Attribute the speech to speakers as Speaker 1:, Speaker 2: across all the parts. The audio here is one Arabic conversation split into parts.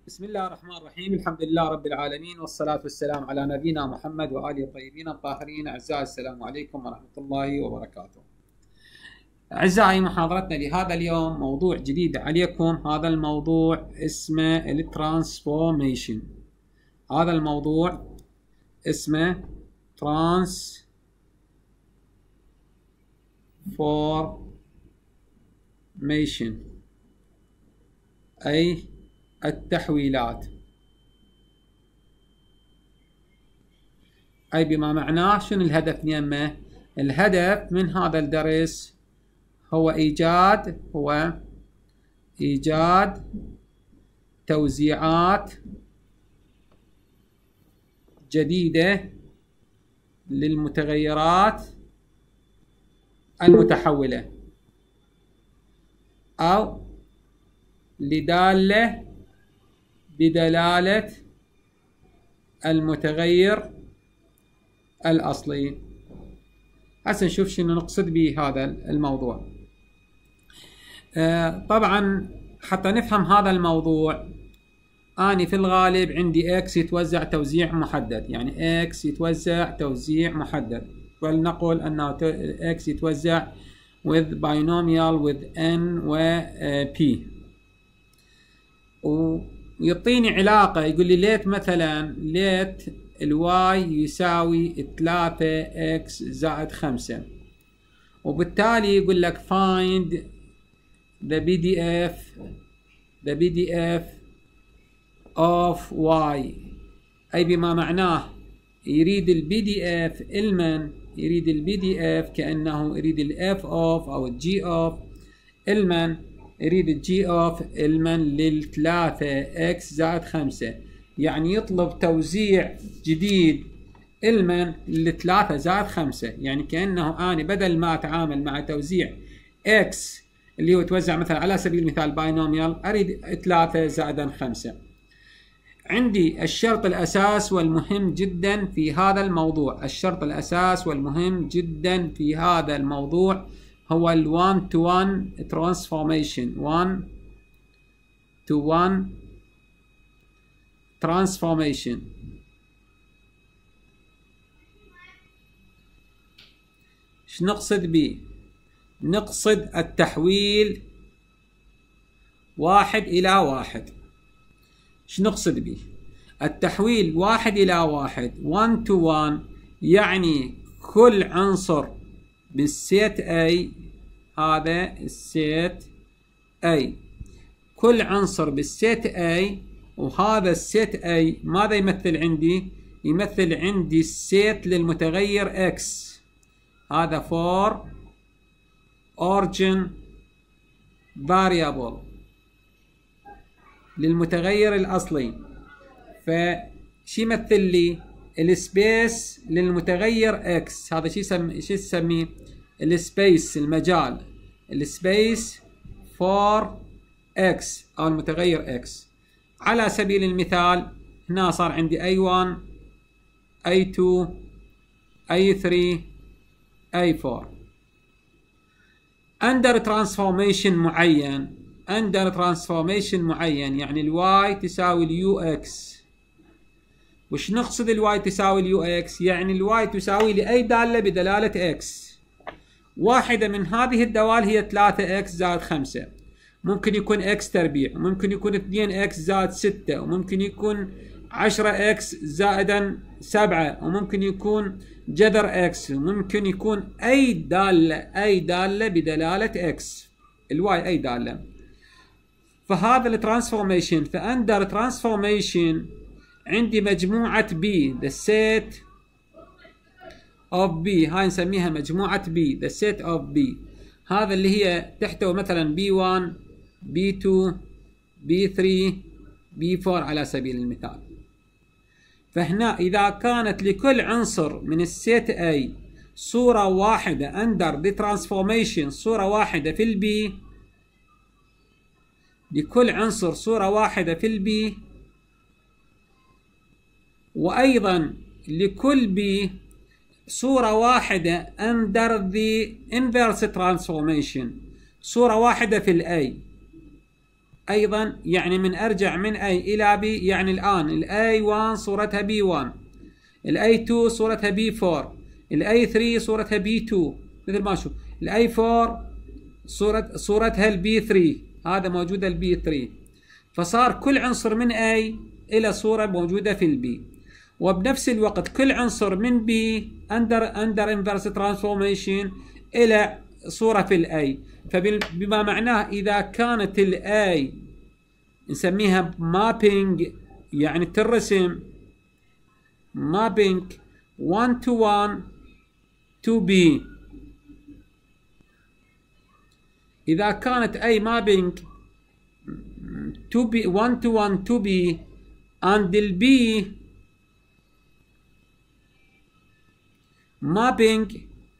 Speaker 1: بسم الله الرحمن الرحيم. الحمد لله رب العالمين، والصلاة والسلام على نبينا محمد وآله الطيبين الطاهرين. أعزائي السلام عليكم ورحمة الله وبركاته. أعزائي، محاضرتنا لهذا اليوم موضوع جديد عليكم. هذا الموضوع اسمه الترانسفورميشن. هذا الموضوع اسمه ترانسفورميشن، أي التحويلات، أي بما معناه شنو الهدف يمه؟ الهدف من هذا الدرس هو إيجاد توزيعات جديدة للمتغيرات المتحولة، أو لدالة بدلالة المتغير الأصلي. هسه نشوف شنو نقصد بهذا الموضوع. طبعا حتى نفهم هذا الموضوع، أنا في الغالب عندي X يتوزع توزيع محدد، يعني X يتوزع توزيع محدد، ولنقل أنه X يتوزع with binomial with N و P، ويعطيني علاقة يقول لي ليت مثلا ليت الواي يساوي 3x زائد 5، وبالتالي يقول لك find the PDF of y، أي بما معناه يريد ال PDF المن، يريد ال PDF كأنه يريد ال f of أو ال g of المن، يريد ال g of المن لل 3x زائد 5، يعني يطلب توزيع جديد المن لل 3 زائد 5، يعني كأنه أنا بدل ما أتعامل مع توزيع x اللي هو يتوزع مثلا على سبيل المثال باينوميال، أريد 3 زائدا 5. عندي الشرط الأساس والمهم جدا في هذا الموضوع، الشرط الأساس والمهم جدا في هذا الموضوع هو ال one to one transformation. one to one transformation. ايش نقصد به؟ نقصد التحويل 1 إلى 1. ايش نقصد به؟ التحويل 1 إلى 1 one to one، يعني كل عنصر بالسيت A، هذا السيت A، كل عنصر بالسيت A، وهذا السيت A ماذا يمثل عندي؟ يمثل عندي السيت للمتغير X، هذا for origin variable للمتغير الأصلي. فشي يمثل لي السبيس للمتغير X، هذا شي يسميه السبيس، المجال، السبيس فور X أو المتغير X. على سبيل المثال هنا صار عندي A1 A2 A3 A4. under transformation معين، under transformation معين يعني الواي تساوي اليو اكس. وش نقصد الواي تساوي اليو اكس؟ يعني الواي تساوي لأي دالة بدلالة اكس. واحدة من هذه الدوال هي 3x زائد 5، ممكن يكون x تربيع، ممكن يكون 2x زائد 6، وممكن يكون 10x زائدا 7، وممكن يكون جذر x، وممكن يكون أي دالة بدلالة x، الواي أي دالة. فهذا الترانسفورميشن، فأندر ترانسفورميشن عندي مجموعة B، the set of B، هاي نسميها مجموعة B، the set of B، هذا اللي هي تحتوي مثلا B1 B2 B3 B4 على سبيل المثال. فهنا إذا كانت لكل عنصر من السيت A صورة واحدة under the transformation، صورة واحدة في البي، لكل عنصر صورة واحدة في البي، وأيضا لكل بي صورة واحدة under the inverse transformation، صورة واحدة في الأي، أيضا يعني من أرجع من A إلى B، يعني الآن ال A1 صورتها B1، ال A2 صورتها B4، ال A3 صورتها B2 مثل ما شوف، ال A4 صورتها ال B3، هذا موجودة ال B3. فصار كل عنصر من A إلى صورة موجودة في ال B، وبنفس الوقت كل عنصر من B under inverse transformation إلى صورة في ال A. فبما معناه إذا كانت ال A نسميها mapping، يعني ترسم mapping 1 to 1 to B. إذا كانت A mapping 1 to 1 to B and ال B mapping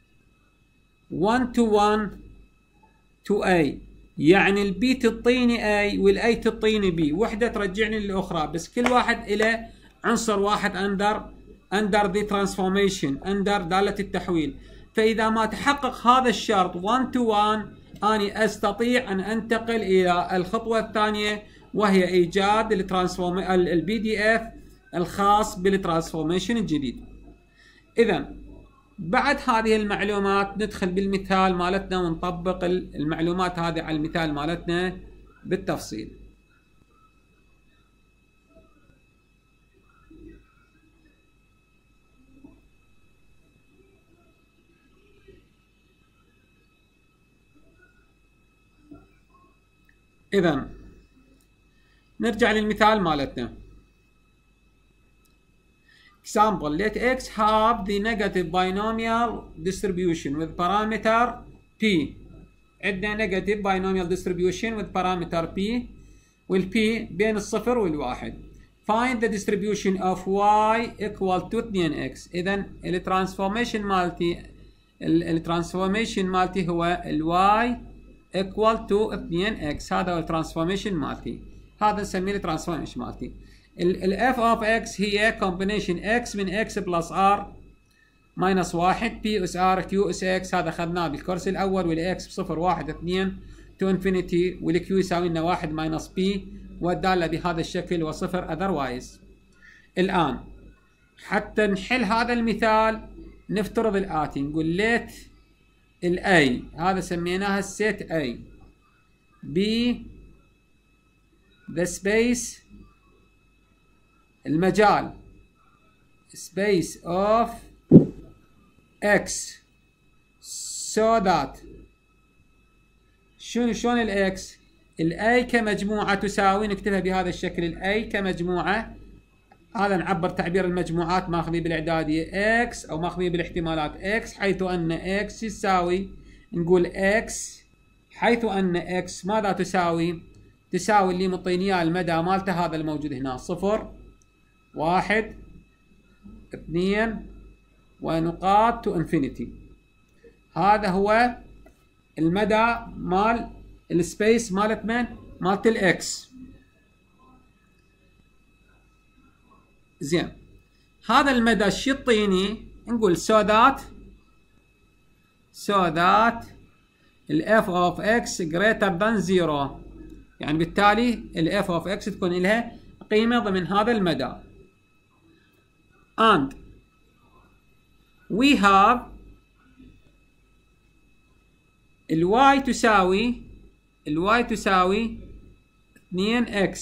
Speaker 1: 1 to 1 to A، يعني ال B تعطيني A وال A تعطيني B، وحدة ترجعني للأخرى، بس كل واحد إلى عنصر واحد under the transformation، under دالة التحويل. فإذا ما تحقق هذا الشرط 1 to 1، أنا أستطيع أن أنتقل إلى الخطوة الثانية، وهي إيجاد ال PDF الخاص بالترانسفورميشن الجديد. إذا بعد هذه المعلومات ندخل بالمثال مالتنا ونطبق المعلومات هذه على المثال مالتنا بالتفصيل. إذا نرجع للمثال مالتنا. Example: let x have the negative binomial distribution with parameter p. عندنا negative binomial distribution with parameter p، وال p بين الصفر والواحد. Find the distribution of y equal to 2x. إذا الترانسفورميشن مالتي هو ال y equal to 2x، هذا هو الترانسفورميشن مالتي، هذا نسميه الترانسفورميشن مالتي. ال f of x هي combination x من x plus r minus 1 p اس r q اس x، هذا اخذناه بالكورس الاول، وال x بصفر 1 2 to infinity، وال q يساوي لنا 1 minus p، والدالة بهذا الشكل وصفر otherwise. الآن حتى نحل هذا المثال نفترض الآتي، نقول let ال A، هذا سميناها السيت A، B the space المجال space of x so that شلون ال x؟ ال A كمجموعة تساوي، نكتبها بهذا الشكل، ال A كمجموعة، هذا نعبر تعبير المجموعات ماخذيه بالإعدادية x أو ماخذيه بالاحتمالات x، حيث أن x يساوي، نقول x حيث أن x ماذا تساوي؟ تساوي اللي مطيني المدى مالته هذا الموجود هنا، 0 1 2 ونقاط to infinity. هذا هو المدى مال السبيس مالت من؟ مالت الاكس. زين، هذا المدى شو يعطيني؟ نقول so that ال f of x greater than 0، يعني بالتالي ال f of x تكون لها قيمة ضمن هذا المدى. and we have ال y تساوي 2x،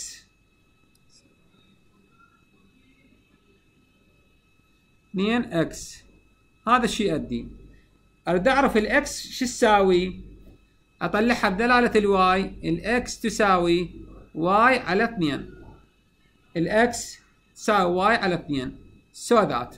Speaker 1: هذا الشيء يؤدي اريد اعرف الاكس شو تساوي، اطلعها بدلالة الواي، الاكس تساوي واي على 2، الاكس تساوي واي على 2 so that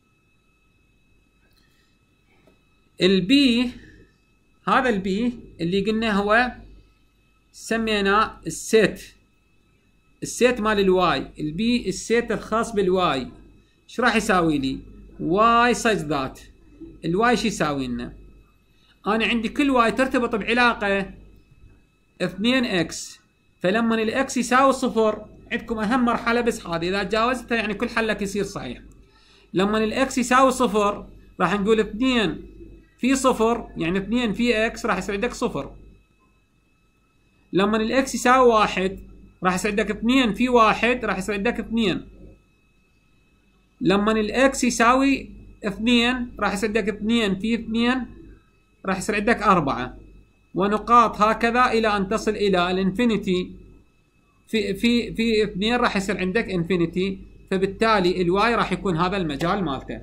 Speaker 1: البي، هذا البي اللي قلنا هو سميناه السيت مال الواي، البي السيت الخاص بالواي، ايش راح يساوي لي؟ واي such that الواي شو يساوي لنا؟ انا عندي كل واي ترتبط بعلاقه 2x، فلما الاكس يساوي 0 عندكم اهم مرحله بس هذه، اذا تجاوزتها يعني كل حلك يصير صحيح. لما الاكس يساوي 0 راح نقول 2 في 0 يعني 2 في اكس راح يصير عندك 0. لما الاكس يساوي 1 راح يصير عندك 2 في 1 راح يصير عندك 2. لما الاكس يساوي 2 راح يصير عندك 2 في 2 راح يصير عندك 4 ونقاط هكذا الى ان تصل الى الانفينيتي. في 2 راح يصير عندك انفينيتي، فبالتالي الواي راح يكون هذا المجال مالته.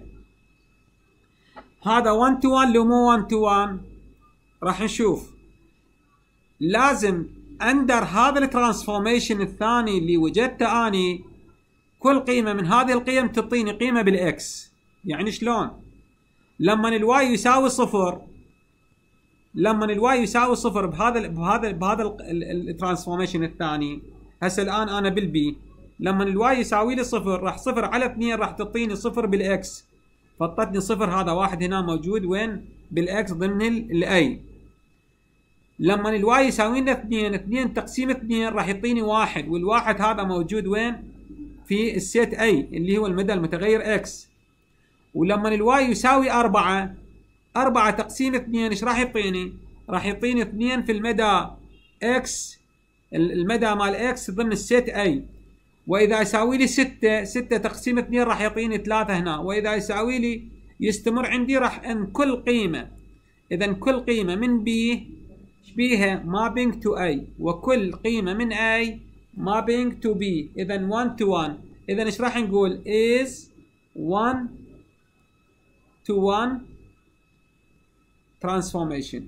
Speaker 1: هذا 1 to 1 لو مو 1 to 1 راح نشوف لازم اندر هذا الترانسفورميشن الثاني اللي وجدته اني كل قيمه من هذه القيم تعطيني قيمه بالاكس. يعني شلون؟ لما الواي يساوي 0 بهذا الترانسفورميشن الثاني. هسه الان انا بالبي لما الواي يساوي لي 0 راح 0 على 2 راح تعطيني 0 بالاكس، فطتني 0 هذا واحد هنا موجود وين؟ بالاكس ضمن الاي. لما الواي يساوي لنا 2 تقسيم 2 راح يعطيني 1، والواحد هذا موجود وين؟ في السيت اي اللي هو المدى المتغير اكس. ولما الواي يساوي 4 تقسيم 2 ايش راح يعطيني؟ راح يعطيني 2 في المدى اكس، المدى مال اكس ضمن السيت اي. واذا يساوي لي 6 تقسيم 2 راح يعطيني 3 هنا. واذا يساوي لي يستمر عندي راح ان كل قيمه، اذا كل قيمه من بي بيها mapping to A، وكل قيمة من A mapping to B. إذا 1 to 1. إذا إيش راح نقول؟ is 1 to 1 transformation.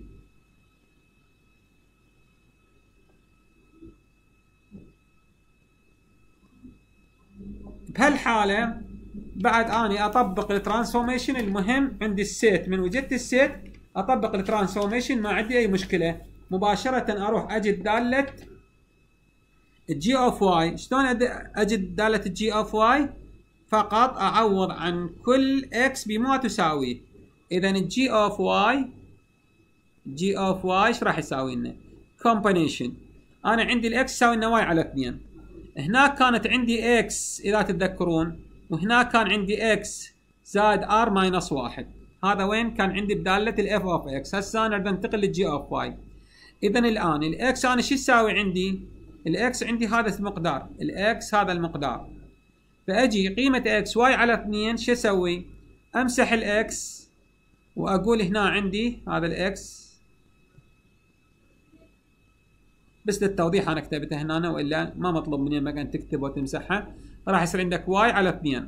Speaker 1: بهالحالة بعد أني أطبق الترانسفورميشن. المهم عندي السيت، من وجدت السيت أطبق الترانسفورميشن ما عندي أي مشكلة. مباشرة أروح أجد دالة الجي اوف واي. شلون أجد دالة الجي اوف واي؟ فقط أعوض عن كل اكس بما تساويه. إذا الجي اوف واي ايش راح يساوي لنا؟ كومبينيشن. أنا عندي الاكس يساوي لنا واي على 2. هناك كانت عندي اكس إذا تتذكرون، وهناك كان عندي اكس زائد ار ماينس 1. هذا وين كان عندي بدالة الاف اوف اكس. هسه انا اريد انتقل للجي اوف واي. اذا الان الاكس انا شو يساوي عندي؟ الاكس عندي هذا المقدار، الاكس هذا المقدار. فاجي قيمة اكس واي على 2 شو اسوي؟ امسح الاكس واقول هنا عندي هذا الاكس، بس للتوضيح انا كتبته هنا والا ما مطلوب مني ما تكتب وتمسحها. راح يصير عندك واي على 2.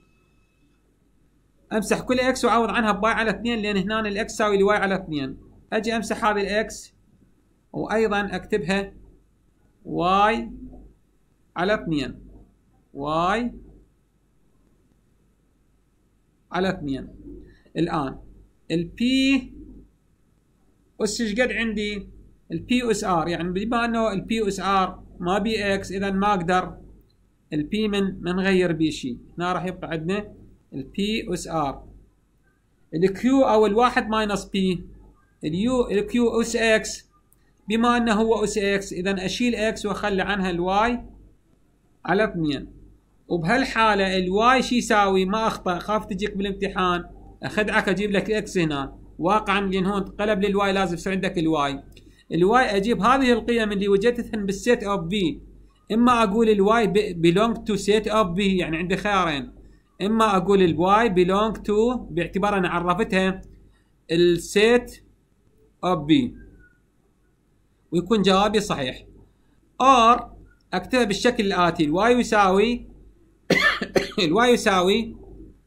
Speaker 1: امسح كل اكس واعوض عنها بواي على 2 لان هنا الاكس يساوي لي واي على 2. اجي امسح هذه الاكس وايضا اكتبها واي على 2. واي على 2. الان البي اس ايش قد عندي؟ البي اس ار، يعني بما انه البي اس ار ما بي اكس اذا ما اقدر البي من نغير بيه شيء. هنا راح يبقى عندنا البي اس ار. الكيو او الواحد ماينس بي. الكيو اس اكس، بما انه هو اس اكس اذا اشيل اكس واخلي عنها الواي على 2. وبهالحاله الواي شو يساوي؟ ما اخطا، خاف تجيك بالامتحان اخدعك اجيب لك اكس هنا. واقعا لان هون انقلب للواي لازم يصير عندك الواي. الواي اجيب هذه القيم اللي وجدتهن بالسيت اوف بي. اما اقول الواي belong to set of b، يعني عندي خيارين. اما اقول الواي belong to باعتبار انا عرفتها السيت اوف b ويكون جوابي صحيح، or اكتبها بالشكل الاتي: الواي يساوي الواي يساوي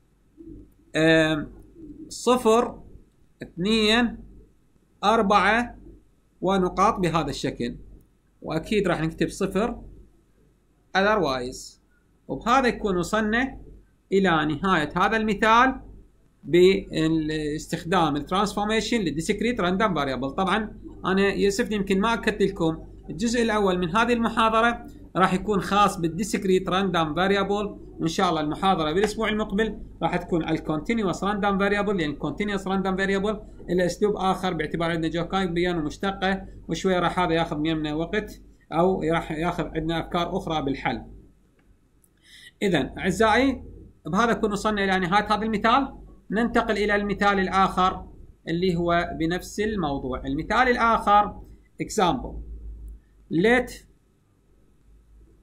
Speaker 1: 0 2 4 ونقاط بهذا الشكل، واكيد راح نكتب 0 otherwise. وبهذا يكون وصلنا الى نهاية هذا المثال باستخدام الترانسفورميشن للديسكريت راندوم فاريبل. طبعا انا يسفني يمكن ما اكدت لكم الجزء الاول من هذه المحاضرة راح يكون خاص بالديسكريت راندوم فاريبل، وان شاء الله المحاضرة بالاسبوع المقبل راح تكون على الكونتينوس راندوم فاريبل، لان الكونتينوس راندوم فاريبل له اسلوب اخر باعتبار عندنا جوكايبيان ومشتقة، وشوية راح هذا ياخذ منا وقت او راح ياخذ عندنا افكار اخرى بالحل. اذا اعزائي بهذا نكون وصلنا الى نهاية هذا المثال. ننتقل الى المثال الاخر اللي هو بنفس الموضوع. المثال الاخر example: let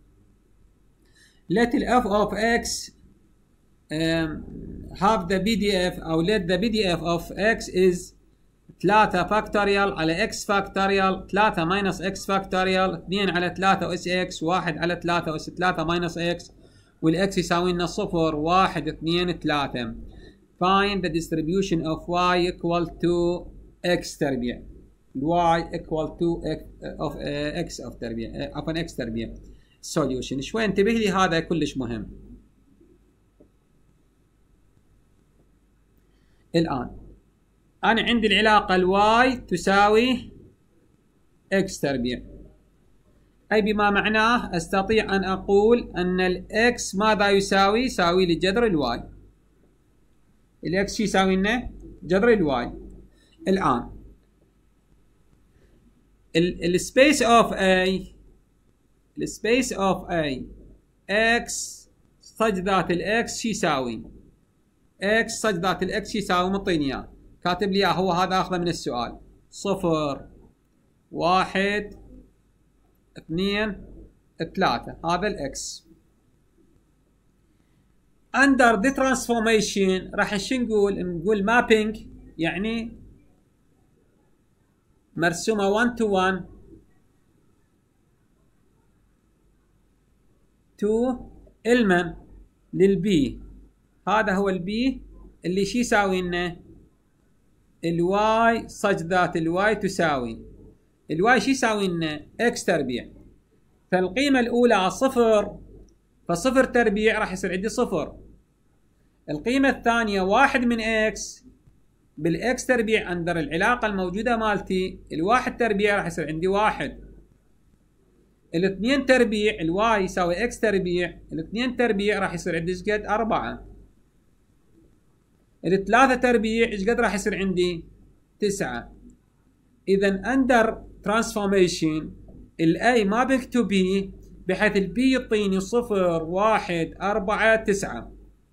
Speaker 1: let f of x have the PDF أو let the PDF of x is 3 فاكتوريال على x فاكتوريال 3 minus x فاكتوريال 2 على 3 أس x 1 على 3 أس 3 minus x والx يساوي لنا 0 1 2 3. Find the distribution of y equal to x تربيع. y equal to x of تربيع عفوا x تربيع. solution شوي انتبه لي، هذا كلش مهم. الآن أنا عندي العلاقة الواي تساوي x تربيع، أي بما معناه أستطيع أن أقول أن الإكس ماذا يساوي؟ يساوي لجذر الواي. الإكس يساوي لنا جذر الواي. الآن السبيس أوف A السبيس أوف A x صج ذات الإكس يساوي x صج ذات الإكس يساوي مطيني إياه، كاتب لي إياه هو، هذا أخذه من السؤال. 0 1 2 3 هذا الإكس. under the transformation راح شو نقول mapping، يعني مرسومة 1 to 1 to المن للبي. هذا هو البي اللي شي يساوي لنا الواي صج ذات الواي تساوي الواي شي يساوي لنا اكس تربيع. فالقيمة الأولى 0 فصفر تربيع راح يصير عندي 0. القيمة الثانية 1 من اكس بالاكس تربيع اندر العلاقة الموجودة مالتي الواحد تربيع راح يصير عندي 1. الاثنين تربيع الواي يساوي اكس تربيع، الاثنين تربيع راح يصير عندي ايش قد 4. الثلاثة تربيع ايش قد راح يصير عندي 9. اذا اندر ترانسفورميشن الاي مابينج تو بي بحيث البي يعطيني 0 1 4 9.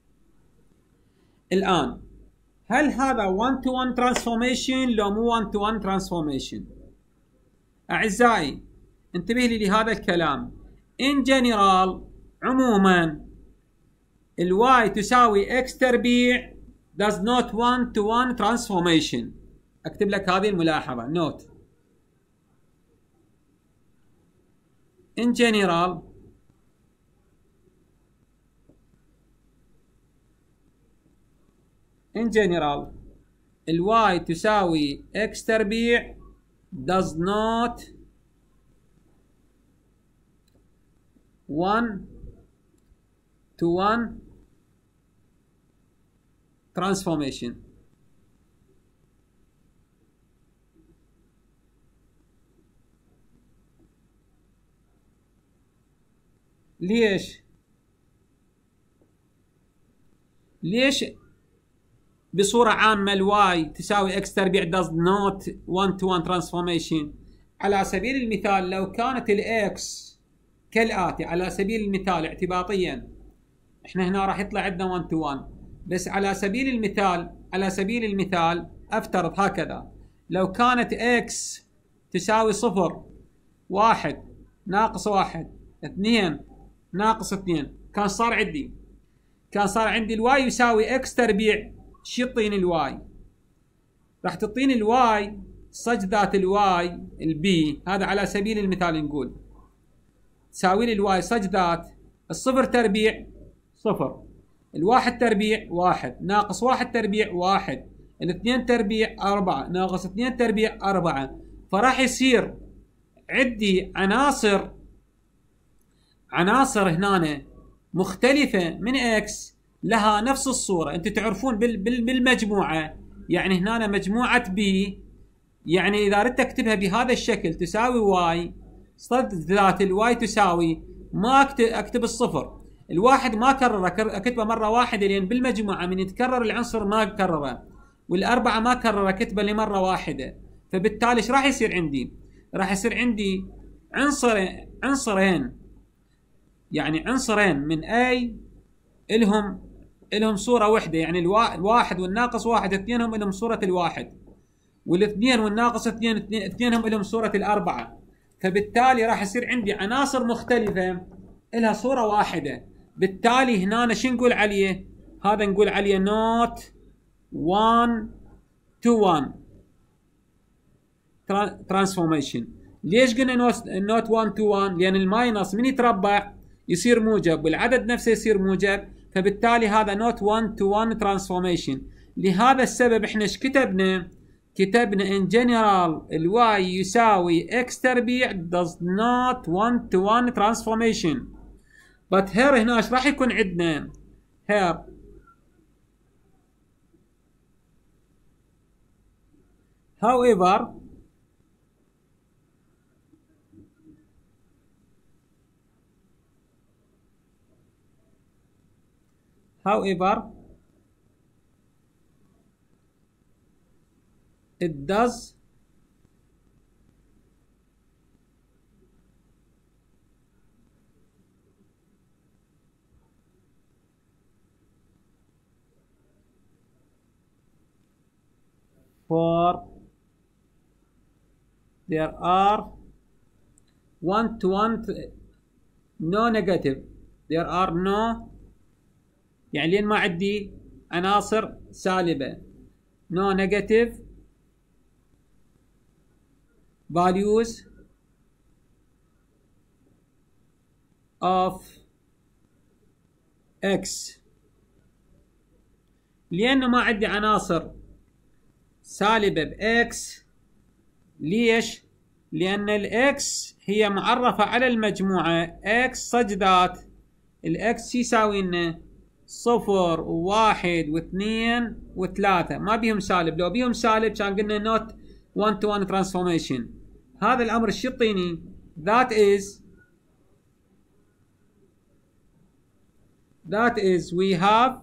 Speaker 1: الان هل هذا 1 to 1 ترانسفورميشن لو مو 1 to 1 ترانسفورميشن؟ اعزائي انتبه لي لهذا الكلام. in general عموما الواي تساوي اكس تربيع does not 1 to 1 transformation. اكتب لك هذه الملاحظة note. in general الواي تساوي اكس تربيع does not 1 to 1 transformation. ليش بصورة عامة الواي تساوي اكس تربيع does not 1 to 1 transformation؟ على سبيل المثال لو كانت الاكس كالآتي، على سبيل المثال اعتباطيا احنا هنا راح يطلع عندنا 1 to 1، بس على سبيل المثال افترض هكذا. لو كانت اكس تساوي 0 1 ناقص 1 2 ناقص 2، كان صار عندي الواي يساوي اكس تربيع. شو يعطيني الواي؟ راح تعطيني الواي صج ذات الواي البي، هذا على سبيل المثال نقول تساوي لي الواي صج ذات الصفر تربيع 0، الواحد تربيع 1 ناقص 1 تربيع 1، الاثنين تربيع 4 ناقص 2 تربيع 4. فراح يصير عندي عناصر هنا مختلفة من اكس لها نفس الصورة. انتم تعرفون بالمجموعة، يعني هنا مجموعة بي، يعني اذا ردت اكتبها بهذا الشكل تساوي واي صد ذات الواي تساوي، ما اكتب الصفر الواحد ما كرره، اكتبه مرة واحدة، لان بالمجموعة من يتكرر العنصر ما كرره، والاربعة ما كرره كتبه لمرة واحدة. فبالتالي ايش راح يصير عندي؟ راح يصير عندي عنصرين، يعني عنصرين من A إلهم صورة واحدة، يعني الواحد والناقص واحد اثنينهم إلهم صورة الواحد، والاثنين والناقص اثنينهم إلهم صورة الأربعة. فبالتالي راح يصير عندي عناصر مختلفة إلها صورة واحدة. بالتالي هنا شو نقول عليه؟ هذا نقول عليه نوت 1 to 1 ترانسفورميشن. ليش قلنا نوت 1 to 1؟ لان الماينس من يتربع يصير موجب والعدد نفسه يصير موجب، فبالتالي هذا نوت 1 to 1 ترانسفورميشن. لهذا السبب احنا ايش كتبنا؟ كتبنا in general الواي يساوي x تربيع does not 1 to 1 transformation. but here هنا ايش راح يكون عندنا؟ here however it does for there are 1 to 1 no negative there are no يعني لين ما عندي عناصر سالبة no negative values of x. لأنه ما عندي عناصر سالبة بإكس. ليش؟ لأن الإكس هي معرفة على المجموعة إكس such that الإكس يساوي لنا 0 و1 و2 و3 ما بيهم سالب. لو بيهم سالب كان قلنا نوت 1 to 1 transformation. هذا الأمر شو يعطيني؟ that is we have.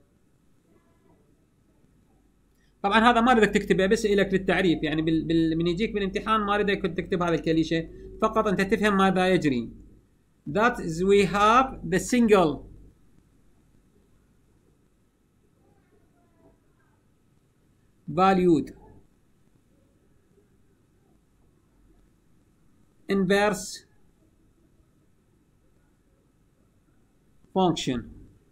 Speaker 1: طبعا هذا ما اريدك تكتبه بس لك للتعريف، يعني من يجيك بالامتحان ما اريدك تكتب هذا الكليشه، فقط انت تفهم ماذا يجري. that is we have the single valued inverse function.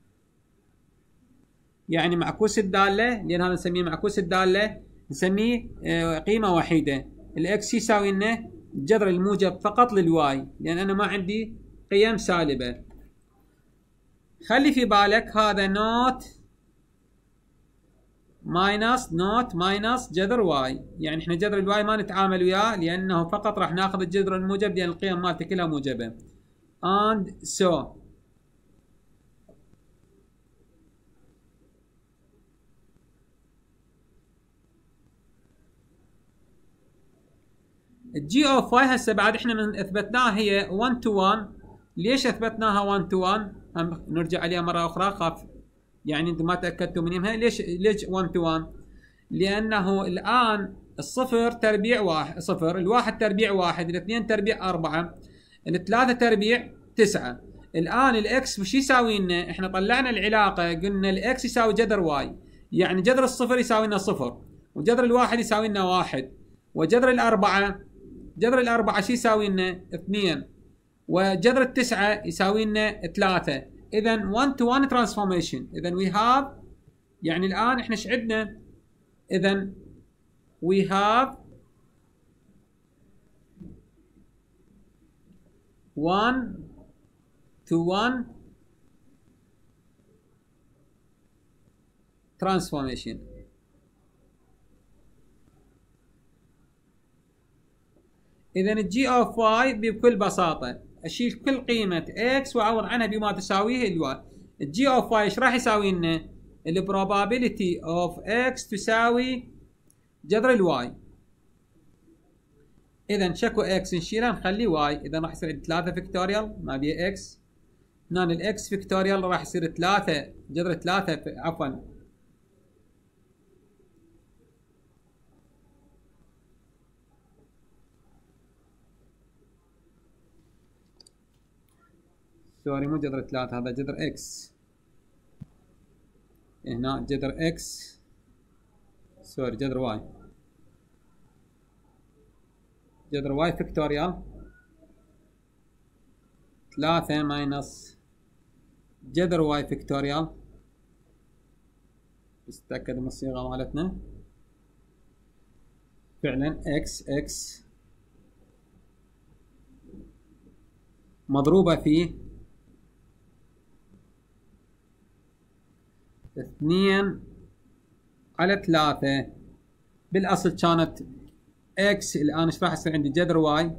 Speaker 1: يعني معكوس الدالة، لأن هذا نسميه معكوس الدالة نسميه قيمة وحيدة. الإكس يساوي لنا الجذر الموجب فقط للواي، لأن أنا ما عندي قيم سالبة. خلي في بالك هذا نوت ماينس جذر واي، يعني احنا جذر الواي ما نتعامل وياه لأنه فقط راح ناخذ الجذر الموجب لأن القيم مالته كلها موجبة. and so الجي اوف واي هسه بعد احنا من اثبتناها هي 1 to 1. ليش اثبتناها 1 to 1؟ هم نرجع عليها مره اخرى، خاف يعني انتم ما تاكدتوا منها. ليش 1 to 1؟ لانه الان الصفر تربيع واحد، صفر، الواحد تربيع واحد، الاثنين تربيع 4، الثلاثه تربيع 9. الان الاكس وش يساوي لنا؟ احنا طلعنا العلاقه قلنا الاكس يساوي جذر واي، يعني جذر الصفر يساوي لنا صفر، وجذر الواحد يساوي لنا واحد، وجذر الأربعة شو يساوي لنا؟ 2، وجذر التسعة يساوي لنا 3. إذا 1 to 1 transformation. إذا we have، يعني الآن إحنا إيش عندنا؟ إذا we have 1 to 1 transformation. إذا الجي اوف واي بكل بساطة أشيل كل قيمة اكس وأعوض عنها بما تساويه الواي. الجي اوف واي إيش راح يساوي لنا؟ البروبابيلتي اوف اكس تساوي جذر الواي. إذا شكو اكس نشيلها نخلي واي، إذا راح يصير 3 فيكتوريال ما بيه اكس، هنا الاكس فيكتوريال راح يصير 3 جذر 3 عفوا سوري مو جذر 3، هذا جذر اكس، هنا جذر اكس سوري جذر واي، جذر واي فيكتوريال 3 ماينس جذر واي فيكتوريال، بس تأكد من الصيغة مالتنا، فعلا اكس مضروبة في 2/3. بالأصل كانت اكس، الآن ايش راح يصير عندي؟ جذر واي،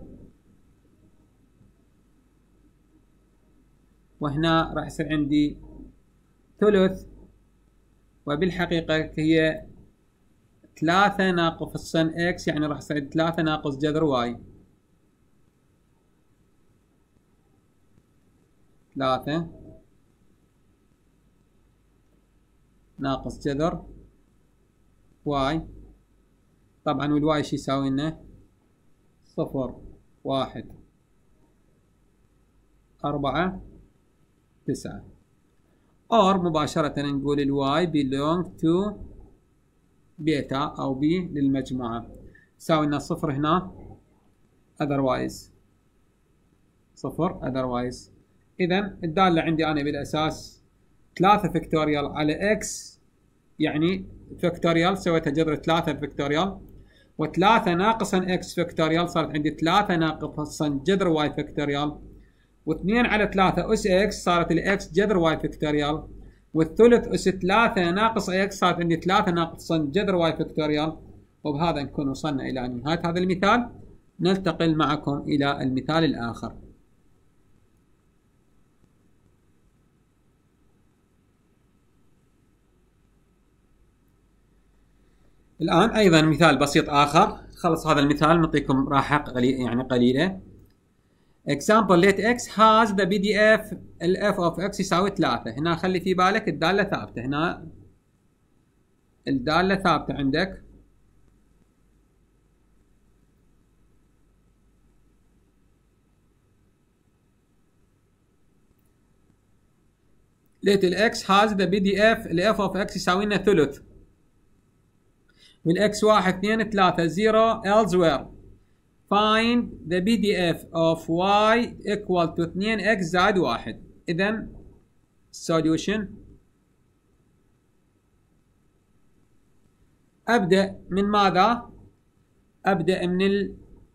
Speaker 1: وهنا راح يصير عندي ثلث، وبالحقيقة هي 3 ناقص اكس، يعني راح يصير 3 ناقص جذر واي، 3 ناقص جذر واي. طبعا والواي شو يساوي لنا؟ 0 1 4 9. اور مباشرة نقول الواي belong to بيتا او بي للمجموعة، يساوي لنا 0 هنا otherwise 0 otherwise. اذا الدالة عندي انا بالاساس 3 فيكتوريال على اكس، يعني فيكتوريال سويتها جذر 3 فيكتوريال، و3 ناقصا اكس فيكتوريال، صارت عندي 3 ناقصا جذر واي فيكتوريال، و2 على 3 اس اكس صارت الاكس جذر واي فيكتوريال، والثلث اس 3 ناقص اكس صارت عندي 3 ناقصا جذر واي فيكتوريال. وبهذا نكون وصلنا الى نهاية هذا المثال. ننتقل معكم الى المثال الاخر. الآن أيضا مثال بسيط آخر. خلص هذا المثال نعطيكم راحة يعني قليلة. example let x has the PDF ال f of x يساوي 3. هنا خلي في بالك الدالة ثابتة، هنا الدالة ثابتة عندك. let ال x has the PDF ال f of x يساوي لنا ثلث، والx 1 2 3 0 elsewhere find the PDF of y equal to 2x زائد 1. إذن solution أبدأ من ماذا؟ أبدأ من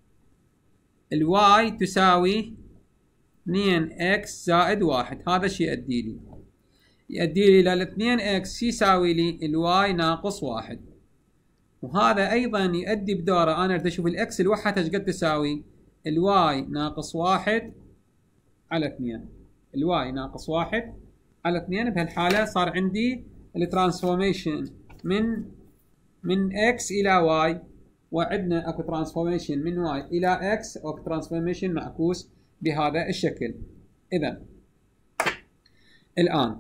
Speaker 1: y تساوي 2x زائد 1. هذا الشيء يؤدي لي إلى 2x يساوي لي y ناقص 1. وهذا ايضا يؤدي بدوره، انا اريد اشوف الاكس لوحدها ايش قد تساوي؟ الواي ناقص 1 على 2. الواي ناقص 1 على 2. بهالحاله صار عندي الترانسفورميشن من اكس الى واي، وعندنا اكو ترانسفورميشن من واي الى اكس، او ترانسفورميشن معكوس بهذا الشكل. اذا الان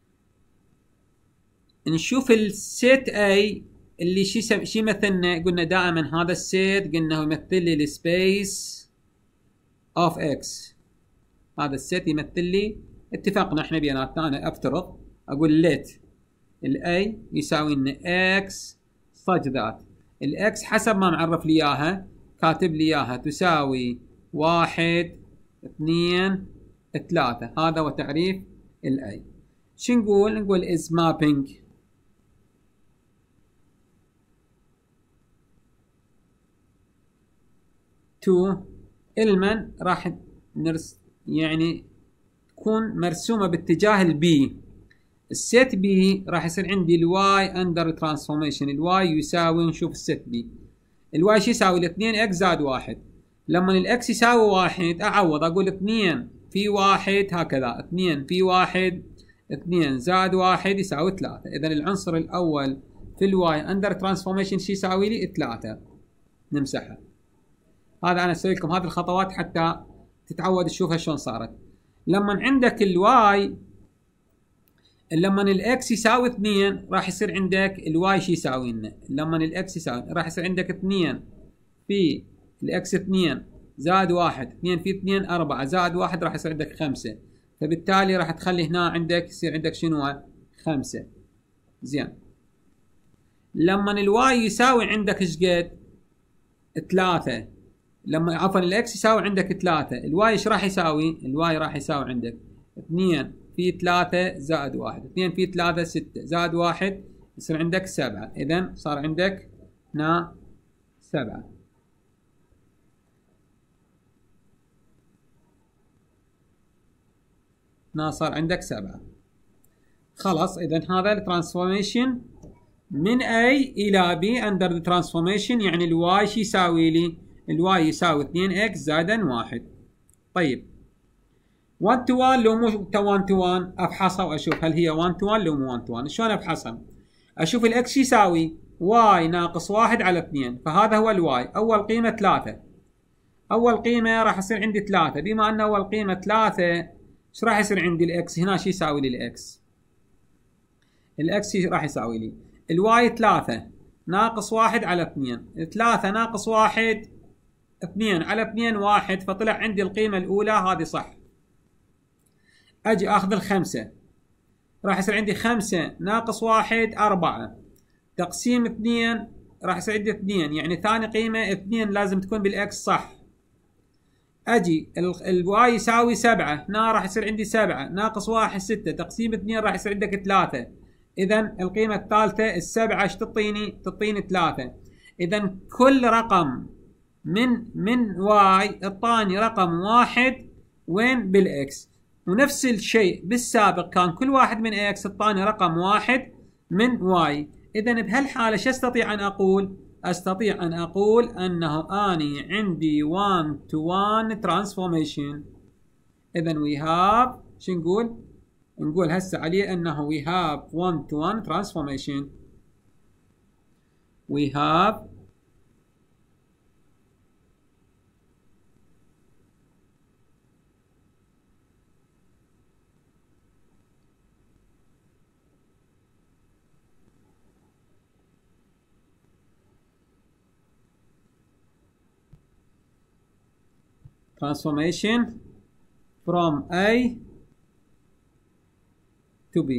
Speaker 1: نشوف السيت اي اللي شي مثلنا. قلنا دائما هذا السيت قلنا هو يمثل لي السبيس اوف اكس. هذا السيت يمثل لي، اتفقنا احنا بيناتنا، انا افترض اقول ليت الاي يساوي لنا اكس صج ذات الاكس حسب ما معرف لي اياها، كاتب لي اياها تساوي 1 2 3. هذا هو تعريف الاي. شو نقول؟ نقول is mapping to المن راح يعني تكون مرسومة باتجاه البي. السيت بي راح يصير عندي الواي اندر ترانسفورميشن. الواي يساوي، نشوف السيت بي، الواي شو يساوي؟ ل 2 اكس زائد 1. لما الاكس يساوي 1 اعوض، اقول 2 في 1 هكذا، 2 في 1 2 زائد 1 يساوي 3. اذا العنصر الاول في الواي اندر ترانسفورميشن شو يساوي لي؟ 3. نمسحها. هذا انا اسوي لكم هذه الخطوات حتى تتعود تشوفها شلون صارت. لما عندك الواي، لما الاكس يساوي 2 راح يصير عندك الواي شو يساوي لنا؟ لما الاكس يساوي راح يصير عندك 2 في الاكس 2 زائد 1، 2 في 2 4 زائد 1 راح يصير عندك 5. فبالتالي راح تخلي هنا عندك يصير عندك شنو؟ 5. زين. لما الواي يساوي عندك ايش قد؟ 3. لما عفوا الاكس يساوي عندك 3، الواي ايش راح يساوي؟ الواي راح يساوي عندك 2 في 3 زائد 1، 2 في 3 6 زائد 1 يصير عندك 7. إذا صار عندك هنا 7. هنا صار عندك 7. خلاص إذا هذا الترانسفورميشن من A إلى B under the transformation. يعني الواي شو يساوي لي؟ الواي يساوي 2x زائدا 1. طيب 1 to 1 لو مو 1 to 1 افحصها واشوف هل هي 1 to 1 لو مو 1 to 1. شلون افحصها؟ اشوف الاكس يساوي y ناقص 1 على 2. فهذا هو الواي. اول قيمه 3. اول قيمه راح يصير عندي 3. بما ان اول قيمه 3 ايش راح يصير عندي الاكس هنا؟ شو يساوي لي الاكس؟ الاكس راح يساوي لي الواي 3 ناقص 1 على 2. 3 ناقص 1 2 على 2 1. فطلع عندي القيمه الاولى هذه صح. اجي اخذ الخمسة، راح يصير عندي 5 ناقص 1 4 تقسيم 2 راح يصير عندي 2. يعني ثاني قيمة 2 لازم تكون بالاكس صح. اجي الواي يساوي 7. هنا راح يصير عندي 7 ناقص 1 6 تقسيم 2 راح يصير عندك 3. اذا القيمة الثالثة ال7 ايش تعطيني؟ تعطيني 3. اذا كل رقم من واي اعطاني رقم واحد وين؟ بالاكس. ونفس الشيء بالسابق كان كل واحد من اكس اعطاني رقم واحد من واي. اذا بهالحاله شو استطيع ان اقول؟ استطيع ان اقول انه اني عندي 1 to 1 transformation. اذا we have شو نقول؟ نقول هسه عليه انه we have 1 to 1 transformation. we have transformation from A to B.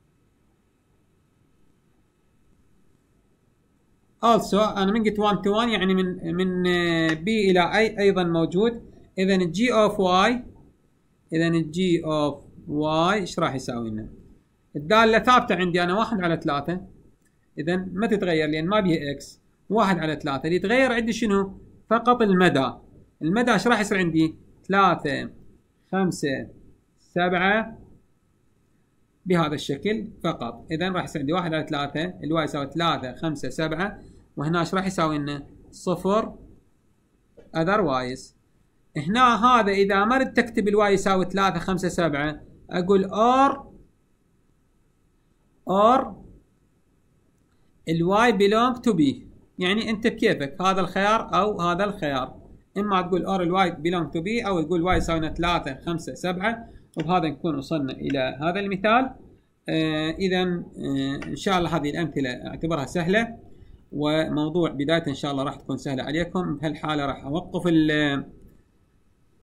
Speaker 1: also أنا من قلت 1 to 1 يعني من B إلى A أيضا موجود. إذا الجي أوف واي، إذا الجي أوف واي إيش راح يساوي لنا؟ الدالة ثابتة عندي أنا 1 على 3. إذا ما تتغير لأن ما بيها إكس. 1 على 3 اللي يتغير عندي شنو؟ فقط المدى. المدى ايش راح يصير عندي؟ 3 5 7 بهذا الشكل فقط. اذا راح يصير عندي 1 على 3 الواي يساوي 3 5 7. وهنا ايش راح يساوي لنا؟ 0 otherwise. هنا هذا اذا ما ردت تكتب الواي يساوي 3 5 7 اقول or الواي belong to B. يعني انت بكيفك هذا الخيار او هذا الخيار. اما تقول اور الواي belong to B او تقول واي يساوي 3 5 7. وبهذا نكون وصلنا الى هذا المثال. اذا ان شاء الله هذه الامثله اعتبرها سهله، وموضوع بدايه ان شاء الله راح تكون سهله عليكم. بهالحاله راح اوقف